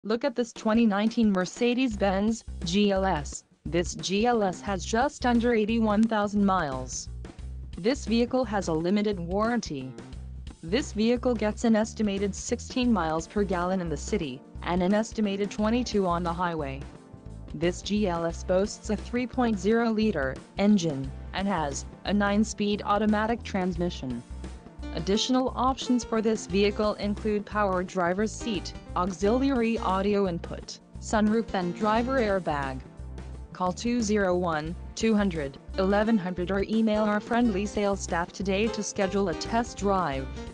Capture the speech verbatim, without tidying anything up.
Look at this twenty nineteen Mercedes-Benz G L S. This G L S has just under eighty-one thousand miles. This vehicle has a limited warranty. This vehicle gets an estimated sixteen miles per gallon in the city, and an estimated twenty-two on the highway. This G L S boasts a three point oh liter engine, and has a nine speed automatic transmission. Additional options for this vehicle include power driver's seat, auxiliary audio input, sunroof and driver airbag. Call two oh one, two hundred, eleven hundred or email our friendly sales staff today to schedule a test drive.